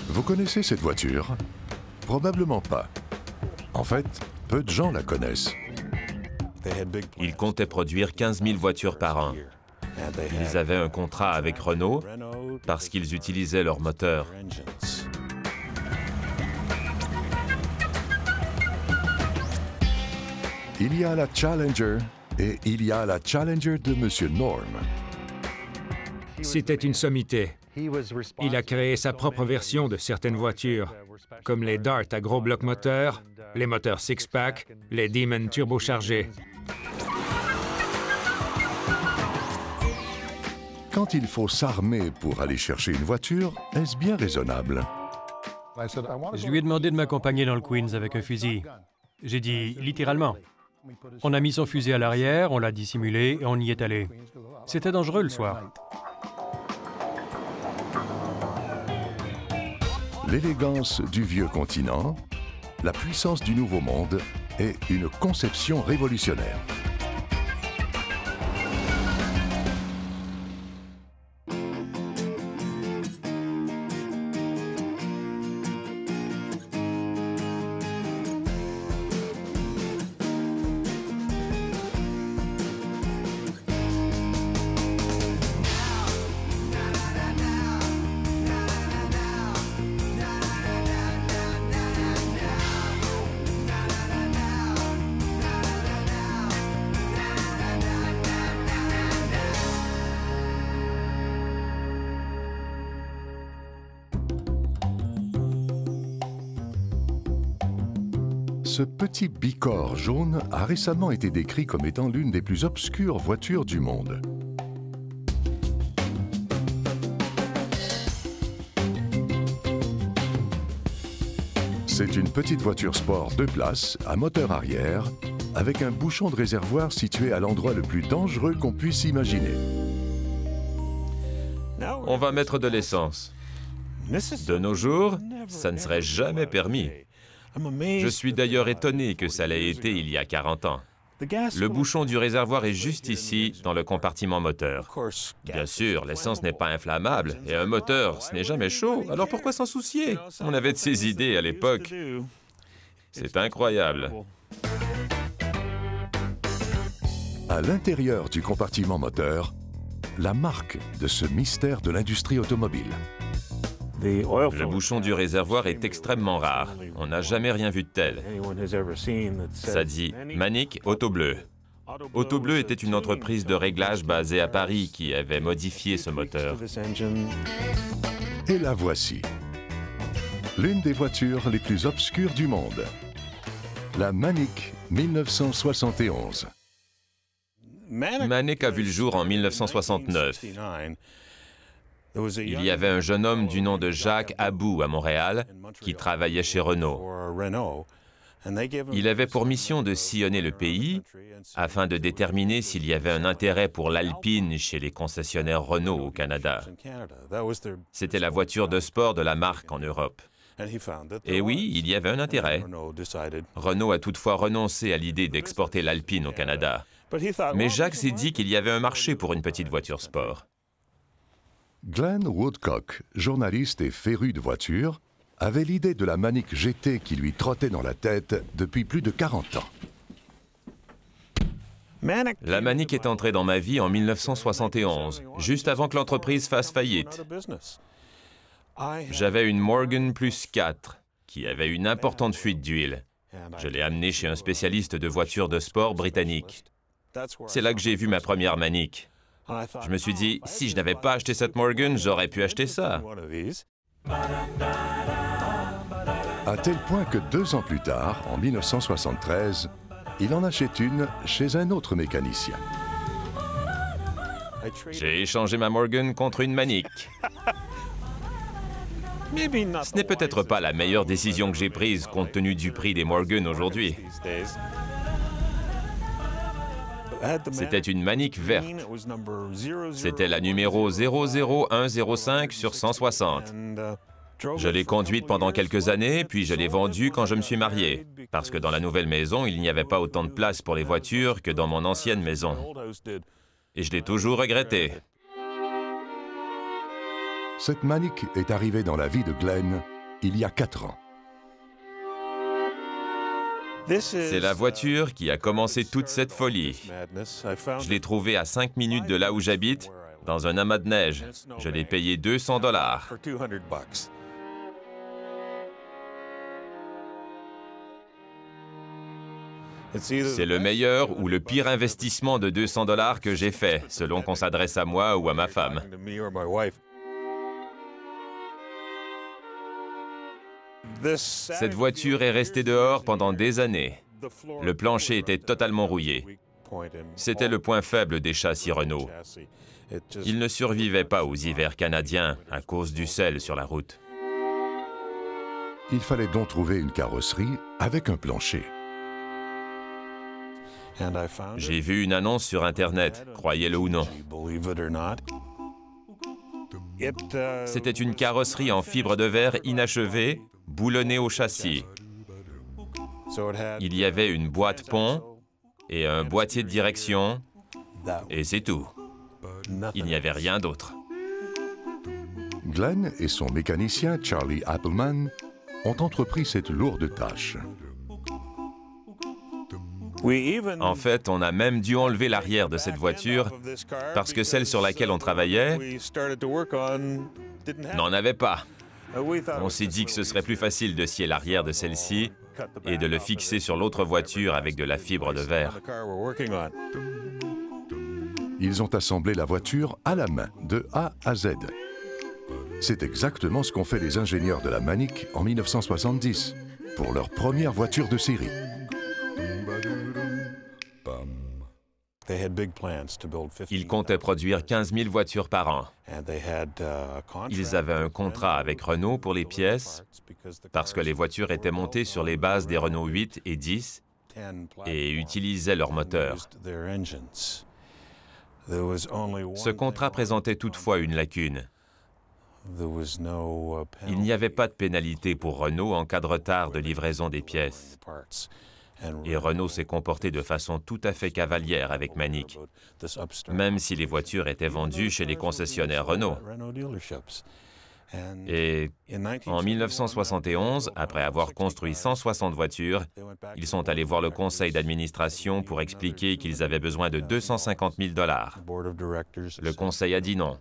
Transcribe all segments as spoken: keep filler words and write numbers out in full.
Vous connaissez cette voiture? Probablement pas. En fait, peu de gens la connaissent. Ils comptaient produire quinze mille voitures par an. Ils avaient un contrat avec Renault parce qu'ils utilisaient leur moteur. Il y a la Challenger et il y a la Challenger de Monsieur Norm. C'était une sommité. Il a créé sa propre version de certaines voitures, comme les Dart à gros blocs moteurs, les moteurs six-pack, les Demon turbochargés. Quand il faut s'armer pour aller chercher une voiture, est-ce bien raisonnable? Je lui ai demandé de m'accompagner dans le Queens avec un fusil. J'ai dit littéralement. On a mis son fusil à l'arrière, on l'a dissimulé et on y est allé. C'était dangereux le soir. L'élégance du vieux continent, la puissance du nouveau monde et une conception révolutionnaire. Ce petit bicorps jaune a récemment été décrit comme étant l'une des plus obscures voitures du monde. C'est une petite voiture sport deux places à moteur arrière avec un bouchon de réservoir situé à l'endroit le plus dangereux qu'on puisse imaginer. On va mettre de l'essence. De nos jours, ça ne serait jamais permis. Je suis d'ailleurs étonné que ça l'ait été il y a quarante ans. Le bouchon du réservoir est juste ici, dans le compartiment moteur. Bien sûr, l'essence n'est pas inflammable, et un moteur, ce n'est jamais chaud, alors pourquoi s'en soucier? On avait de ces idées à l'époque. C'est incroyable. À l'intérieur du compartiment moteur, la marque de ce mystère de l'industrie automobile. Le bouchon du réservoir est extrêmement rare. On n'a jamais rien vu de tel. Ça dit Manic Auto Bleu. Auto Bleu était une entreprise de réglage basée à Paris qui avait modifié ce moteur. Et la voici. L'une des voitures les plus obscures du monde. La Manic mille neuf cent soixante et onze. Manic a vu le jour en mille neuf cent soixante-neuf. Il y avait un jeune homme du nom de Jacques Abou à Montréal qui travaillait chez Renault. Il avait pour mission de sillonner le pays afin de déterminer s'il y avait un intérêt pour l'Alpine chez les concessionnaires Renault au Canada. C'était la voiture de sport de la marque en Europe. Et oui, il y avait un intérêt. Renault a toutefois renoncé à l'idée d'exporter l'Alpine au Canada. Mais Jacques s'est dit qu'il y avait un marché pour une petite voiture sport. Glenn Woodcock, journaliste et féru de voitures, avait l'idée de la Manic G T qui lui trottait dans la tête depuis plus de quarante ans. La Manic est entrée dans ma vie en mille neuf cent soixante et onze, juste avant que l'entreprise fasse faillite. J'avais une Morgan plus quatre, qui avait une importante fuite d'huile. Je l'ai amenée chez un spécialiste de voitures de sport britannique. C'est là que j'ai vu ma première Manic. Je me suis dit, si je n'avais pas acheté cette Morgan, j'aurais pu acheter ça. À tel point que deux ans plus tard, en mille neuf cent soixante-treize, il en achète une chez un autre mécanicien. J'ai échangé ma Morgan contre une Manic. Ce n'est peut-être pas la meilleure décision que j'ai prise compte tenu du prix des Morgan aujourd'hui. C'était une Manic verte. C'était la numéro zéro zéro un zéro cinq sur cent soixante. Je l'ai conduite pendant quelques années, puis je l'ai vendue quand je me suis marié, parce que dans la nouvelle maison, il n'y avait pas autant de place pour les voitures que dans mon ancienne maison. Et je l'ai toujours regretté. Cette Manic est arrivée dans la vie de Glenn il y a quatre ans. C'est la voiture qui a commencé toute cette folie. Je l'ai trouvée à cinq minutes de là où j'habite, dans un amas de neige. Je l'ai payé deux cents dollars. C'est le meilleur ou le pire investissement de deux cents dollars que j'ai fait, selon qu'on s'adresse à moi ou à ma femme. Cette voiture est restée dehors pendant des années. Le plancher était totalement rouillé. C'était le point faible des châssis Renault. Ils ne survivaient pas aux hivers canadiens à cause du sel sur la route. Il fallait donc trouver une carrosserie avec un plancher. J'ai vu une annonce sur Internet, croyez-le ou non. C'était une carrosserie en fibre de verre inachevée, boulonnée au châssis. Il y avait une boîte pont et un boîtier de direction, et c'est tout. Il n'y avait rien d'autre. Glenn et son mécanicien Charlie Appleman ont entrepris cette lourde tâche. En fait, on a même dû enlever l'arrière de cette voiture parce que celle sur laquelle on travaillait n'en avait pas. On s'est dit que ce serait plus facile de scier l'arrière de celle-ci et de le fixer sur l'autre voiture avec de la fibre de verre. Ils ont assemblé la voiture à la main, de A à Z. C'est exactement ce qu'ont fait les ingénieurs de la Manic en mille neuf cent soixante-dix pour leur première voiture de série. Ils comptaient produire quinze mille voitures par an. Ils avaient un contrat avec Renault pour les pièces parce que les voitures étaient montées sur les bases des Renault huit et dix et utilisaient leurs moteurs. Ce contrat présentait toutefois une lacune. Il n'y avait pas de pénalité pour Renault en cas de retard de livraison des pièces. Et Renault s'est comporté de façon tout à fait cavalière avec Manic, même si les voitures étaient vendues chez les concessionnaires Renault. Et en mille neuf cent soixante et onze, après avoir construit cent soixante voitures, ils sont allés voir le conseil d'administration pour expliquer qu'ils avaient besoin de deux cent cinquante mille dollars. Le conseil a dit non.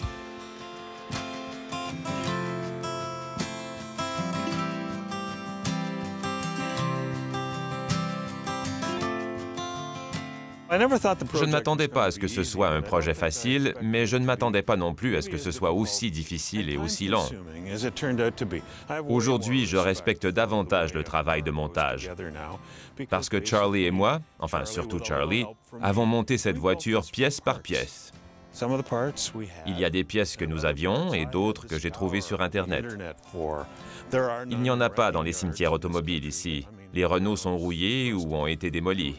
Je ne m'attendais pas à ce que ce soit un projet facile, mais je ne m'attendais pas non plus à ce que ce soit aussi difficile et aussi lent. Aujourd'hui, je respecte davantage le travail de montage, parce que Charlie et moi, enfin surtout Charlie, avons monté cette voiture pièce par pièce. Il y a des pièces que nous avions et d'autres que j'ai trouvées sur Internet. Il n'y en a pas dans les cimetières automobiles ici. Les Renault sont rouillés ou ont été démolis.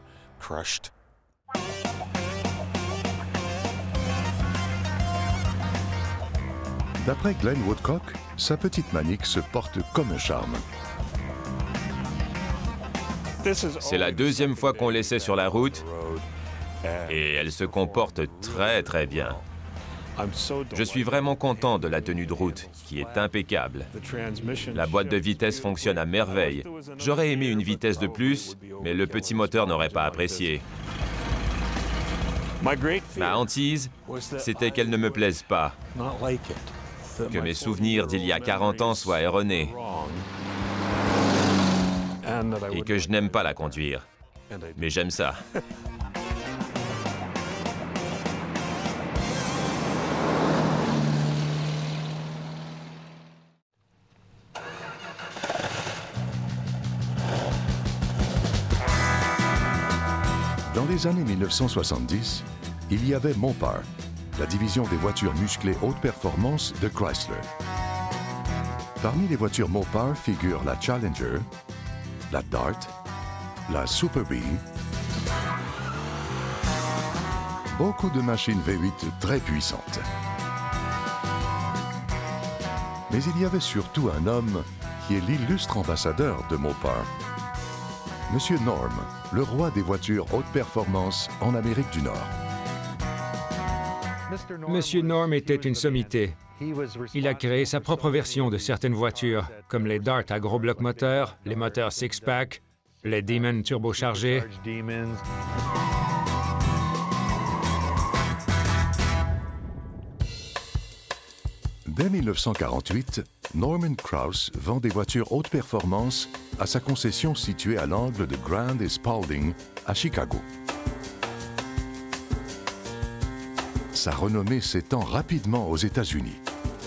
D'après Glenn Woodcock, sa petite Manic se porte comme un charme. C'est la deuxième fois qu'on l'essaie sur la route et elle se comporte très très bien. Je suis vraiment content de la tenue de route, qui est impeccable. La boîte de vitesse fonctionne à merveille. J'aurais aimé une vitesse de plus, mais le petit moteur n'aurait pas apprécié. Ma hantise, c'était qu'elle ne me plaise pas, que mes souvenirs d'il y a quarante ans soient erronés et que je n'aime pas la conduire. Mais j'aime ça. Dans les années mille neuf cent soixante-dix, il y avait Mopar, la division des voitures musclées haute performance de Chrysler. Parmi les voitures Mopar figurent la Challenger, la Dart, la Super Bee, beaucoup de machines V huit très puissantes. Mais il y avait surtout un homme qui est l'illustre ambassadeur de Mopar. Monsieur Norm, le roi des voitures haute performance en Amérique du Nord. Monsieur Norm était une sommité. Il a créé sa propre version de certaines voitures, comme les Dart à gros blocs moteurs, les moteurs six-pack, les Demon turbochargés. Dès mille neuf cent quarante-huit, Norman Kraus vend des voitures haute performance à sa concession située à l'angle de Grand et Spalding, à Chicago. Sa renommée s'étend rapidement aux États-Unis.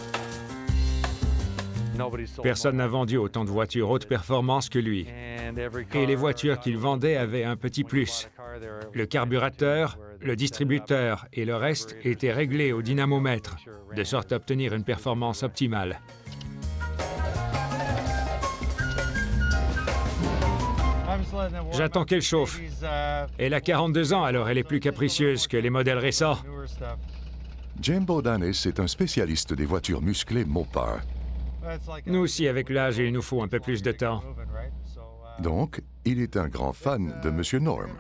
Personne n'a vendu autant de voitures haute performance que lui. Et les voitures qu'il vendait avaient un petit plus. Le carburateur, le distributeur et le reste étaient réglés au dynamomètre, de sorte à obtenir une performance optimale. J'attends qu'elle chauffe. Elle a quarante-deux ans, alors elle est plus capricieuse que les modèles récents. Jim Bodanis est un spécialiste des voitures musclées Mopar. Nous aussi, avec l'âge, il nous faut un peu plus de temps. Donc, il est un grand fan de M. Norm.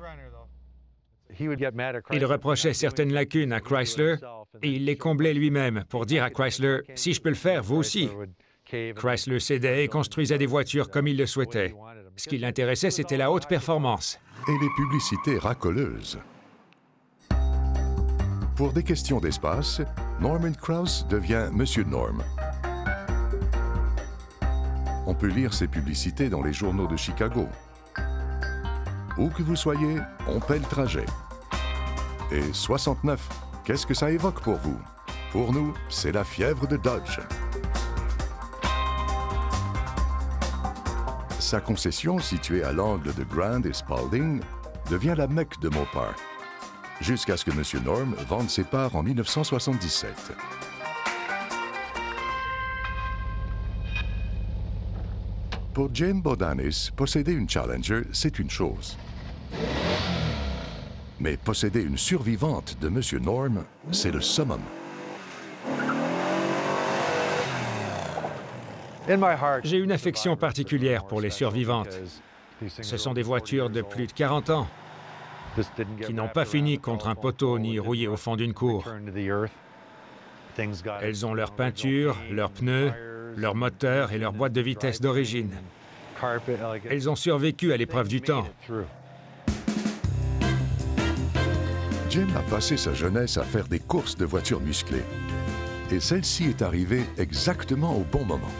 Il reprochait certaines lacunes à Chrysler et il les comblait lui-même pour dire à Chrysler « Si je peux le faire, vous aussi ». Chrysler cédait et construisait des voitures comme il le souhaitait. Ce qui l'intéressait, c'était la haute performance. Et les publicités racoleuses. Pour des questions d'espace, Norman Kraus devient M. Norm. On peut lire ses publicités dans les journaux de Chicago. Où que vous soyez, on paie le trajet. Et soixante-neuf, qu'est-ce que ça évoque pour vous? Pour nous, c'est la fièvre de Dodge. Sa concession, située à l'angle de Grand et Spalding, devient la Mecque de Mopar, jusqu'à ce que M. Norm vende ses parts en mille neuf cent soixante-dix-sept. Pour Jim Bodanis, posséder une Challenger, c'est une chose. Mais posséder une survivante de M. Norm, c'est le summum. J'ai une affection particulière pour les survivantes. Ce sont des voitures de plus de quarante ans qui n'ont pas fini contre un poteau ni rouillé au fond d'une cour. Elles ont leur peinture, leurs pneus, leur moteur et leur boîte de vitesse d'origine. Elles ont survécu à l'épreuve du temps. Jim a passé sa jeunesse à faire des courses de voitures musclées. Et celle-ci est arrivée exactement au bon moment.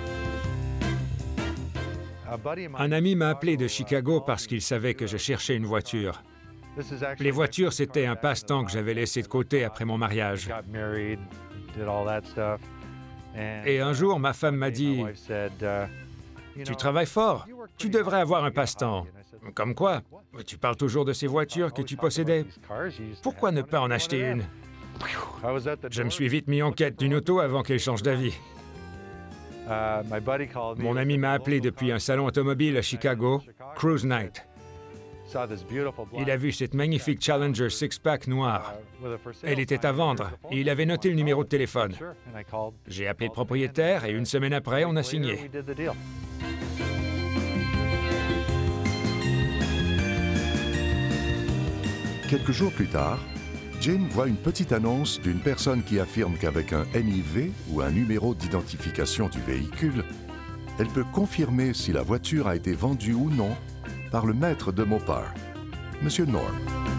Un ami m'a appelé de Chicago parce qu'il savait que je cherchais une voiture. Les voitures, c'était un passe-temps que j'avais laissé de côté après mon mariage. Et un jour, ma femme m'a dit « Tu travailles fort, tu devrais avoir un passe-temps. » Comme quoi? Tu parles toujours de ces voitures que tu possédais. Pourquoi ne pas en acheter une? Je me suis vite mis en quête d'une auto avant qu'elle change d'avis. Mon ami m'a appelé depuis un salon automobile à Chicago, Cruise Night. Il a vu cette magnifique Challenger six-pack noire. Elle était à vendre et il avait noté le numéro de téléphone. J'ai appelé le propriétaire et une semaine après, on a signé. Quelques jours plus tard, Jim voit une petite annonce d'une personne qui affirme qu'avec un N I V ou un numéro d'identification du véhicule, elle peut confirmer si la voiture a été vendue ou non par le maître de Mopar, M. Norm.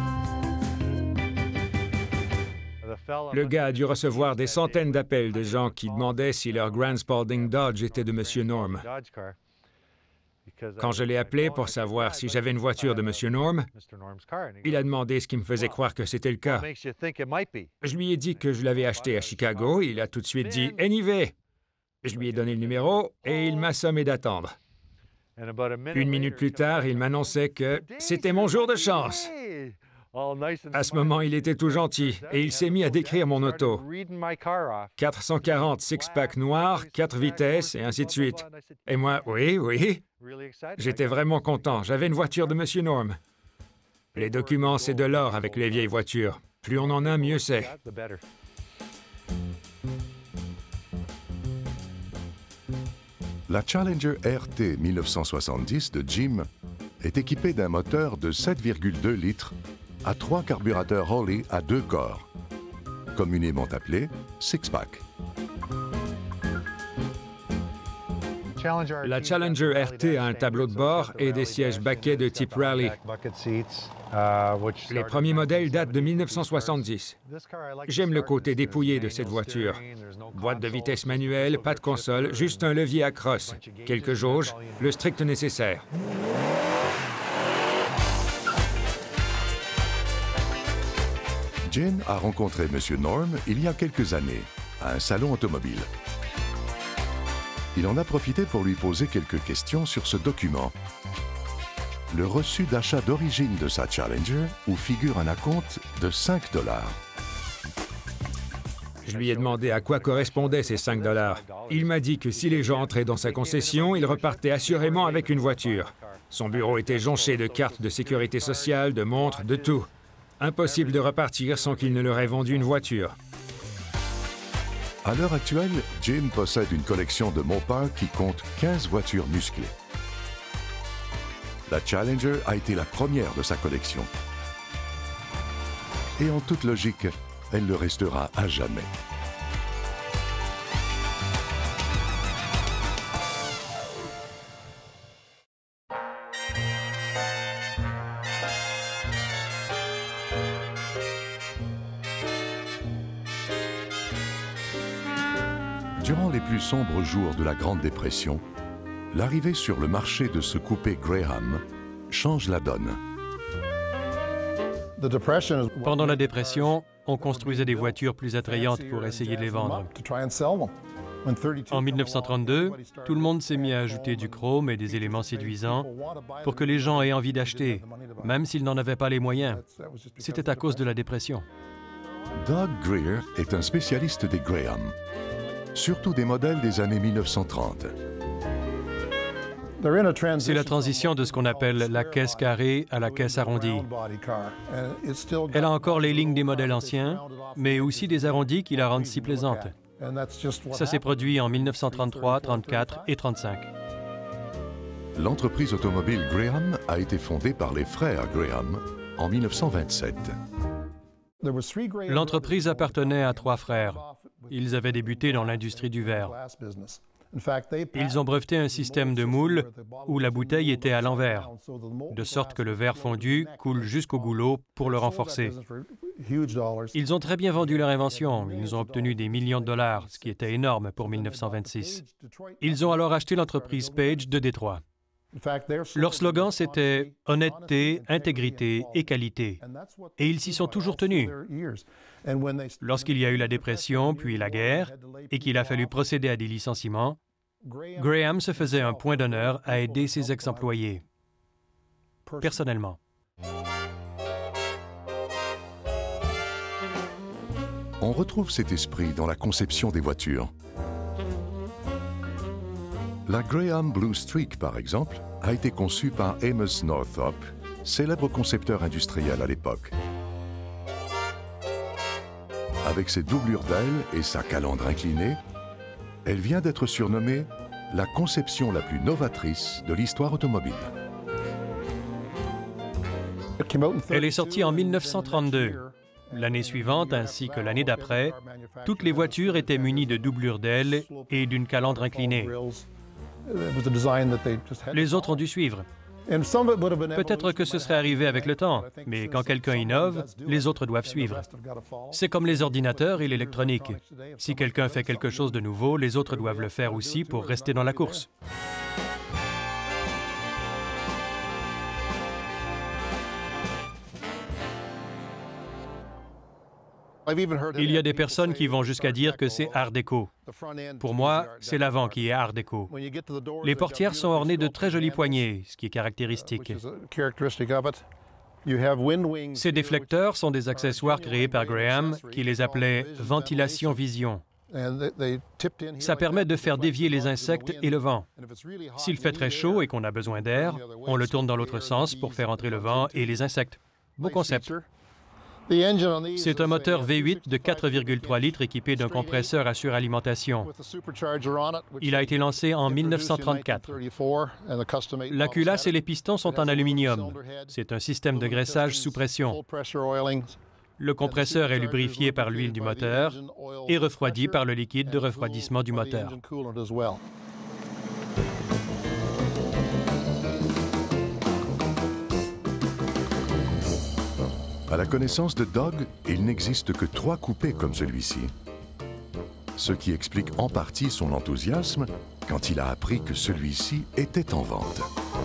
Le gars a dû recevoir des centaines d'appels de gens qui demandaient si leur Grand Spalding Dodge était de M. Norm. Quand je l'ai appelé pour savoir si j'avais une voiture de M. Norm, il a demandé ce qui me faisait croire que c'était le cas. Je lui ai dit que je l'avais acheté à Chicago, il a tout de suite dit « N I V ». Je lui ai donné le numéro et il m'a sommé d'attendre. Une minute plus tard, il m'annonçait que c'était mon jour de chance. À ce moment, il était tout gentil et il s'est mis à décrire mon auto. quatre cent quarante six-pack noir, quatre vitesses et ainsi de suite. Et moi, oui, oui. J'étais vraiment content. J'avais une voiture de M. Norm. Les documents, c'est de l'or avec les vieilles voitures. Plus on en a, mieux c'est. La Challenger R T mille neuf cent soixante-dix de Jim est équipée d'un moteur de sept virgule deux litres à trois carburateurs Holley à deux corps. communément appelé six-pack. La Challenger R T a un tableau de bord et des sièges baquets de type Rally. Les premiers modèles datent de mille neuf cent soixante-dix. J'aime le côté dépouillé de cette voiture. Boîte de vitesse manuelle, pas de console, juste un levier à crosse, quelques jauges, le strict nécessaire. Jane a rencontré M. Norm il y a quelques années, à un salon automobile. Il en a profité pour lui poser quelques questions sur ce document. Le reçu d'achat d'origine de sa Challenger, où figure un acompte de cinq dollars. Je lui ai demandé à quoi correspondaient ces cinq dollars. Il m'a dit que si les gens entraient dans sa concession, ils repartaient assurément avec une voiture. Son bureau était jonché de cartes de sécurité sociale, de montres, de tout. Impossible de repartir sans qu'il ne leur ait vendu une voiture. À l'heure actuelle, Jim possède une collection de Mopar qui compte quinze voitures musclées. La Challenger a été la première de sa collection. Et en toute logique, elle le restera à jamais. Durant les plus sombres jours de la Grande Dépression, l'arrivée sur le marché de ce coupé Graham change la donne. Pendant la dépression, on construisait des voitures plus attrayantes pour essayer de les vendre. En mille neuf cent trente-deux, tout le monde s'est mis à ajouter du chrome et des éléments séduisants pour que les gens aient envie d'acheter, même s'ils n'en avaient pas les moyens. C'était à cause de la dépression. Doug Greer est un spécialiste des Graham, surtout des modèles des années mille neuf cent trente. C'est la transition de ce qu'on appelle la caisse carrée à la caisse arrondie. Elle a encore les lignes des modèles anciens, mais aussi des arrondis qui la rendent si plaisante. Ça s'est produit en mille neuf cent trente-trois, trente-quatre et trente-cinq. L'entreprise automobile Graham a été fondée par les frères Graham en mille neuf cent vingt-sept. L'entreprise appartenait à trois frères. Ils avaient débuté dans l'industrie du verre. Ils ont breveté un système de moule où la bouteille était à l'envers, de sorte que le verre fondu coule jusqu'au goulot pour le renforcer. Ils ont très bien vendu leur invention. Ils ont obtenu des millions de dollars, ce qui était énorme pour mille neuf cent vingt-six. Ils ont alors acheté l'entreprise Page de Détroit. Leur slogan, c'était « honnêteté, intégrité et qualité ». Et ils s'y sont toujours tenus. Lorsqu'il y a eu la dépression, puis la guerre, et qu'il a fallu procéder à des licenciements, Graham se faisait un point d'honneur à aider ses ex-employés, personnellement. On retrouve cet esprit dans la conception des voitures. La Graham Blue Streak, par exemple, a été conçue par Amos Northrop, célèbre concepteur industriel à l'époque. Avec ses doublures d'ailes et sa calandre inclinée, elle vient d'être surnommée la conception la plus novatrice de l'histoire automobile. Elle est sortie en mille neuf cent trente-deux. L'année suivante, ainsi que l'année d'après, toutes les voitures étaient munies de doublures d'ailes et d'une calandre inclinée. Les autres ont dû suivre. Peut-être que ce serait arrivé avec le temps, mais quand quelqu'un innove, les autres doivent suivre. C'est comme les ordinateurs et l'électronique. Si quelqu'un fait quelque chose de nouveau, les autres doivent le faire aussi pour rester dans la course. Il y a des personnes qui vont jusqu'à dire que c'est Art déco. Pour moi, c'est l'avant qui est Art déco. Les portières sont ornées de très jolies poignées, ce qui est caractéristique. Ces déflecteurs sont des accessoires créés par Graham, qui les appelait « ventilation vision ». Ça permet de faire dévier les insectes et le vent. S'il fait très chaud et qu'on a besoin d'air, on le tourne dans l'autre sens pour faire entrer le vent et les insectes. Beau concept. C'est un moteur V huit de quatre virgule trois litres équipé d'un compresseur à suralimentation. Il a été lancé en mille neuf cent trente-quatre. La culasse et les pistons sont en aluminium. C'est un système de graissage sous pression. Le compresseur est lubrifié par l'huile du moteur et refroidi par le liquide de refroidissement du moteur. À la connaissance de Doug, il n'existe que trois coupés comme celui-ci, ce qui explique en partie son enthousiasme quand il a appris que celui-ci était en vente.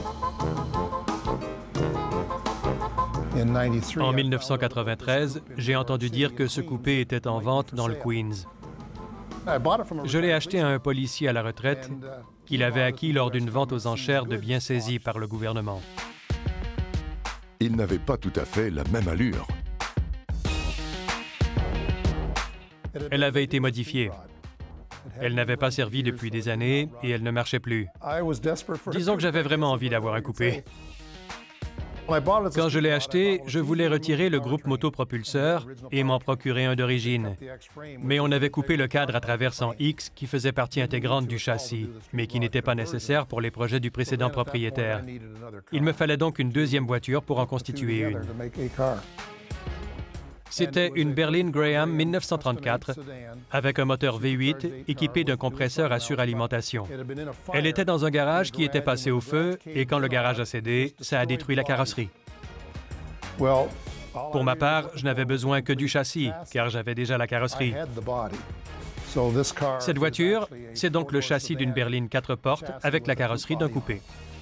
En mille neuf cent quatre-vingt-treize, j'ai entendu dire que ce coupé était en vente dans le Queens. Je l'ai acheté à un policier à la retraite qu'il avait acquis lors d'une vente aux enchères de biens saisis par le gouvernement. Il n'avait pas tout à fait la même allure. Elle avait été modifiée. Elle n'avait pas servi depuis des années et elle ne marchait plus. Disons que j'avais vraiment envie d'avoir un coupé. Quand je l'ai acheté, je voulais retirer le groupe motopropulseur et m'en procurer un d'origine. Mais on avait coupé le cadre à traverse en X qui faisait partie intégrante du châssis, mais qui n'était pas nécessaire pour les projets du précédent propriétaire. Il me fallait donc une deuxième voiture pour en constituer une. C'était une berline Graham mille neuf cent trente-quatre avec un moteur V huit équipé d'un compresseur à suralimentation. Elle était dans un garage qui était passé au feu et quand le garage a cédé, ça a détruit la carrosserie. Pour ma part, je n'avais besoin que du châssis car j'avais déjà la carrosserie. Cette voiture, c'est donc le châssis d'une berline quatre portes avec la carrosserie d'un coupé.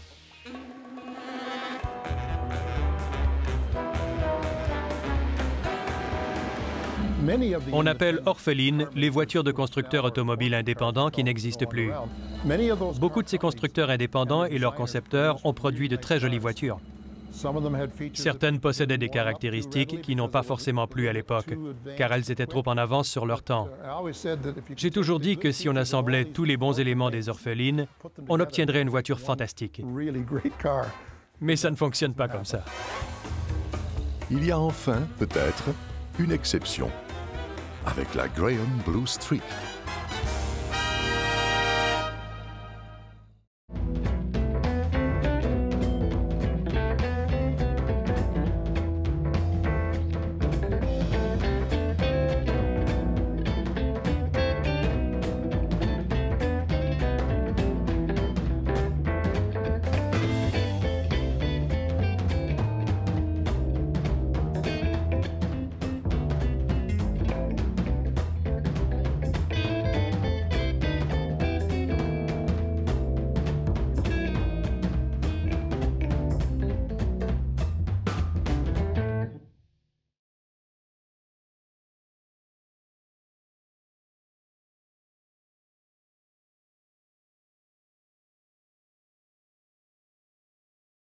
On appelle orphelines les voitures de constructeurs automobiles indépendants qui n'existent plus. Beaucoup de ces constructeurs indépendants et leurs concepteurs ont produit de très jolies voitures. Certaines possédaient des caractéristiques qui n'ont pas forcément plu à l'époque, car elles étaient trop en avance sur leur temps. J'ai toujours dit que si on assemblait tous les bons éléments des orphelines, on obtiendrait une voiture fantastique. Mais ça ne fonctionne pas comme ça. Il y a enfin, peut-être, une exception, avec la Graham Blue Streak.